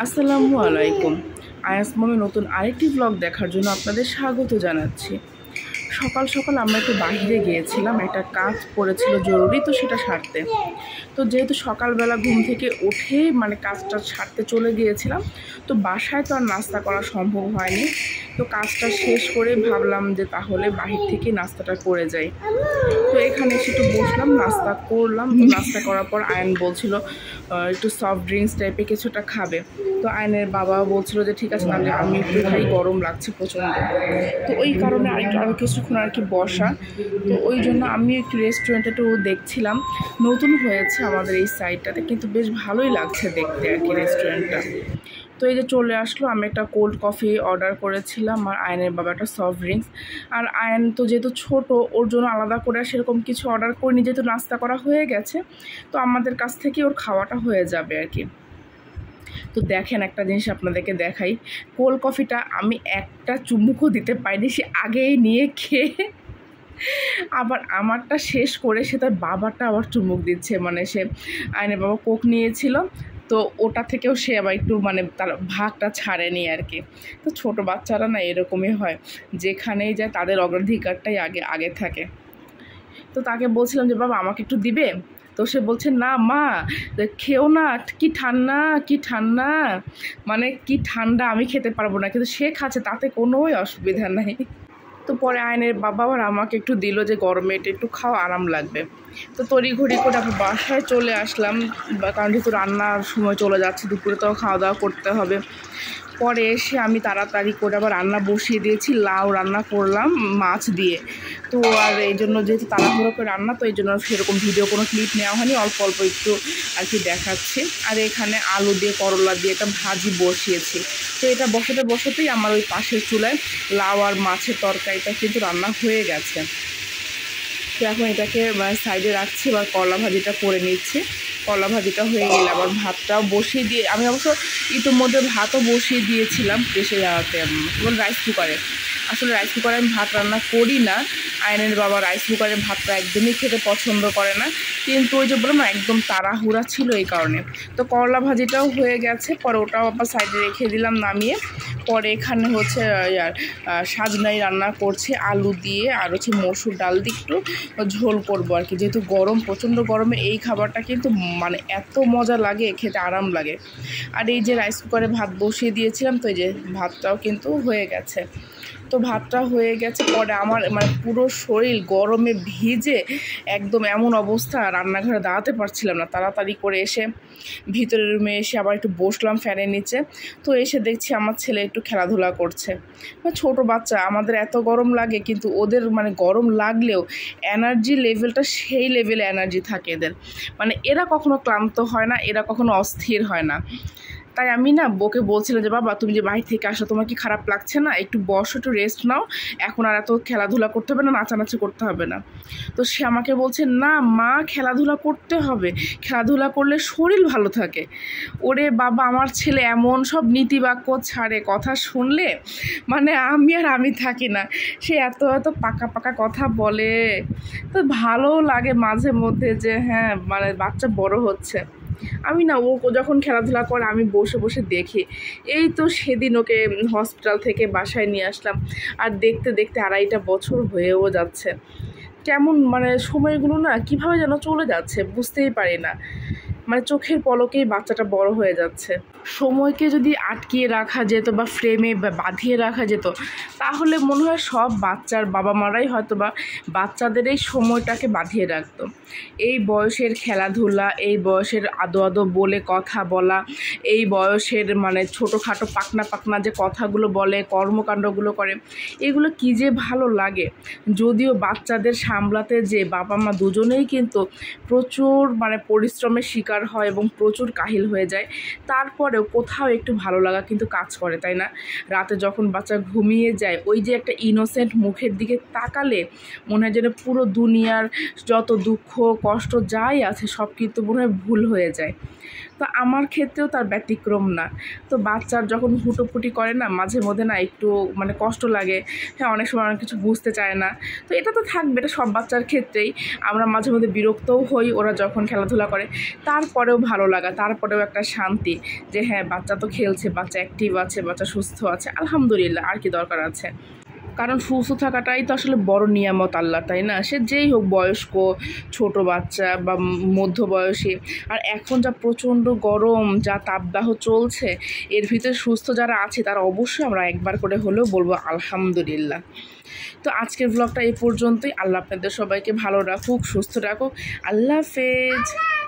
আসসালামু আলাইকুম। আয়াস মমে নতুন আরেকটি ব্লগ দেখার জন্য আপনাদের স্বাগত জানাচ্ছি। সকাল সকাল আমরা একটু বাইরে গিয়েছিলাম, একটা কাজ পড়েছিল জরুরি, তো সেটা সারতে। তো যেহেতু সকালবেলা ঘুম থেকে উঠে কাজটা সারতে চলে গিয়েছিলাম, তো বাসায় তো আর নাস্তা করা সম্ভব হয়নি। তো কাজটা শেষ করে ভাবলাম যে তাহলে বাহির থেকে নাস্তাটা করে যাই। তো এখানে এসে একটু বসলাম, নাস্তা করলাম। তো নাস্তা করার পর আয়ন বলছিল একটু সফট ড্রিঙ্কস টাইপের কিছুটা খাবে। তো আয়নের বাবা বলছিল যে ঠিক আছে, তাহলে আমি একটু খাই, গরম লাগছে প্রচণ্ড। তো ওই কারণে আরও কিছুক্ষণ বসা। তো ওই জন্য আমি একটু রেস্টুরেন্টে একটু দেখছিলাম, নতুন হয়েছে আমাদের এই সাইডটাতে, কিন্তু বেশ ভালোই লাগছে দেখতে আর কি রেস্টুরেন্টটা। তো এই যে চলে আসলো, আমি একটা কোল্ড কফি অর্ডার করেছিলাম আর আয়নের বাবা একটা সফট ড্রিঙ্কস। আর আয়ন তো যেহেতু ছোট, ওর জন্য আলাদা করে সেরকম কিছু অর্ডার করিনি, যেহেতু নাস্তা করা হয়ে গেছে। তো আমাদের কাছ থেকে ওর খাওয়াটা হয়ে যাবে আর কি। তো দেখেন, একটা জিনিস আপনাদেরকে দেখাই, কোল্ড কফিটা আমি একটা চুমুকও দিতে পারিনি, সে আগেই নিয়ে খেয়ে আবার আমারটা শেষ করে সে তার বাবাটা আবার চুমুক দিচ্ছে। সে আয়নের বাবা কোক নিয়েছিল, তো ওটা থেকেও সে আবার একটু তার ভাগটা ছাড়েনি আর কি। তো ছোট বাচ্চারা না এরকমই হয়, যেখানেই যায় তাদের অগ্রাধিকারটাই আগে আগে থাকে। তো তাকে বলছিলাম যে বাবা আমাকে একটু দিবে, তো সে বলছে না মা খেও না, কি ঠান্ডা কি ঠান্ডা, কি ঠান্ডা, আমি খেতে পারবো না, কিন্তু সে খাচ্ছে, তাতে কোনোই অসুবিধা নাই। তো পরে আয়নের বাবা আবার আমাকে একটু দিল যে গরমে এটা একটু খাওয়া আরাম লাগবে। তো তড়িঘড়ি করে আমি বাসায় চলে আসলাম, কারণ যেহেতু রান্নার সময় চলে যাচ্ছে, দুপুরে তো খাওয়া দাওয়া করতে হবে। পরে এসে আমি তাড়াতাড়ি করে আবার রান্না বসিয়ে দিয়েছি, লাউ রান্না করলাম মাছ দিয়ে। তো আর এই জন্য যেহেতু তাড়াহুড়ো করে রান্না, তো এই জন্য সেরকম ভিডিও কোনো ক্লিপ নেওয়া হয়নি, অল্প অল্প একটু আর কি দেখাচ্ছি। আর এখানে আলু দিয়ে করলা দিয়ে একটা ভাজি বসিয়েছি। তো এটা বসাতে বসাতেই আমার ওই পাশের চুলায় লাউ আর মাছের তরকারিটা কিন্তু রান্না হয়ে গেছে। তো এখন এটাকে সাইডে রাখছি, এবার করলা ভাজিটা করে নিচ্ছি। করলা ভাজিটা হয়ে গেলে আবার ভাতটাও বসিয়ে দিয়ে, আমি অবশ্য ইতিমধ্যে ভাতও বসিয়ে দিয়েছিলাম প্রেশার রাইস কুকারে। আসলে রাইস কুকারে আমি ভাত রান্না করি না, আয়নের বাবা রাইস কুকারে ভাতটা একদমই খেতে পছন্দ করে না, কিন্তু ওই যে বললাম না একদম তাড়াহুড়া ছিল এই কারণে। তো করলা ভাজিটাও হয়ে গেছে, পরে ওটাও আবার সাইডে রেখে দিলাম নামিয়ে। পরে এখানে সাজনাই রান্না করছে আলু দিয়ে, আর মসুর ডাল দিয়ে একটু ঝোল করবো আর কি। যেহেতু গরম, প্রচণ্ড গরমে এই খাবারটা কিন্তু এত মজা লাগে, খেতে আরাম লাগে। আর এই যে রাইস কুকারে ভাত বসিয়ে দিয়েছিলাম, তো এই যে ভাতটাও কিন্তু হয়ে গেছে। তো ভাতটা হয়ে গেছে, পরে আমার পুরো শরীর গরমে ভিজে একদম এমন অবস্থা, রান্নাঘরে দাঁড়াতে পারছিলাম না। তাড়াতাড়ি করে এসে ভিতরের রুমে এসে আবার একটু বসলাম ফ্যানের নিচে। তো এসে দেখছি আমার ছেলে একটু খেলাধুলা করছে। ছোট বাচ্চা, আমাদের এত গরম লাগে, কিন্তু ওদের গরম লাগলেও এনার্জি লেভেলটা সেই লেভেলে এনার্জি থাকে এদের। এরা কখনো ক্লান্ত হয় না, এরা কখনো অস্থির হয় না। তাই আমি না বউকে বলছিলাম যে বাবা তুমি যে বাইরে থেকে আসো, তোমার কি খারাপ লাগছে না, একটু বসো, একটু রেস্ট নাও, এখন আর এত খেলাধুলা করতে হবে না, নাচানাচি করতে হবে না। তো সে আমাকে বলছে না মা খেলাধুলা করতে হবে, খেলাধুলা করলে শরীর ভালো থাকে। ওরে বাবা, আমার ছেলে এমন সব নীতিবাক্য ছাড়ে, কথা শুনলে আমি থাকি না, সে এত এত পাকা পাকা কথা বলে। তো ভালোও লাগে মাঝে মধ্যে যে হ্যাঁ বাচ্চা বড় হচ্ছে। আমি না ও যখন খেলাধুলা করে আমি বসে বসে দেখি। এই তো সেদিন ওকে হসপিটাল থেকে বাসায় নিয়ে আসলাম, আর দেখতে দেখতে 2.5 বছর হয়েও যাচ্ছে। কেমন সময়গুলো না কীভাবে যেন চলে যাচ্ছে বুঝতেই পারি না। চোখের পলকেই বাচ্চাটা বড় হয়ে যাচ্ছে। সময়কে যদি আটকিয়ে রাখা যেত বা ফ্রেমে বাঁধিয়ে রাখা যেত, তাহলে মনে হয় সব বাচ্চার বাবা মারাই হয়তো বা বাচ্চাদের এই সময়টাকে বাঁধিয়ে রাখতো। এই বয়সের খেলাধুলা, এই বয়সের আদো আদো বলে কথা বলা, এই বয়সের ছোটোখাটো পাকনা পাকনা যে কথাগুলো বলে, কর্মকাণ্ডগুলো করে, এগুলো কী যে ভালো লাগে। যদিও বাচ্চাদের সামলাতে যে বাবা মা দুজনেই কিন্তু প্রচুর পরিশ্রমের শিকার হয় এবং প্রচুর কাহিল হয়ে যায়, তারপরেও কোথাও একটু ভালো লাগা কিন্তু কাজ করে, তাই না? রাতে যখন বাচ্চা ঘুমিয়ে যায়, ওই যে একটা ইনোসেন্ট মুখের দিকে তাকালে মনে হয় যেন পুরো দুনিয়ার যত দুঃখ কষ্ট যাই আছে সব কিন্তু মনে হয় ভুল হয়ে যায়। তো তো আমার ক্ষেত্রেও তার ব্যতিক্রম না। তো বাচ্চার যখন হুটোপুটি করে না, মাঝে মধ্যে না একটু মানে কষ্ট লাগে, হ্যাঁ অনেক সময় অনেক কিছু বুঝতে চায় না। তো এটা তো থাকবে, এটা সব বাচ্চার ক্ষেত্রেই। আমরা মাঝে মধ্যে বিরক্তও হই ওরা যখন খেলাধুলা করে, তারপরেও ভালো লাগা, তারপরেও একটা শান্তি যে হ্যাঁ বাচ্চা তো খেলছে, বাচ্চা অ্যাক্টিভ আছে, বাচ্চা সুস্থ আছে, আলহামদুলিল্লাহ, আর কি দরকার আছে। কারণ সুস্থ থাকাটাই তো আসলে বড় নিয়ামত আল্লাহ, তাই না? সে যেই হোক, বয়স্ক, ছোট বাচ্চা বা মধ্যবয়সী। আর এখন যা প্রচণ্ড গরম, যা তাপদাহ চলছে, এর ভিতরে সুস্থ যারা আছে তারা অবশ্যই আমরা একবার করে হলেও বলবো আলহামদুলিল্লাহ। তো আজকের ব্লগটা এই পর্যন্তই। আল্লাহ আপনাদের সবাইকে ভালো রাখুক, সুস্থ রাখুক। আল্লাহ হাফেজ।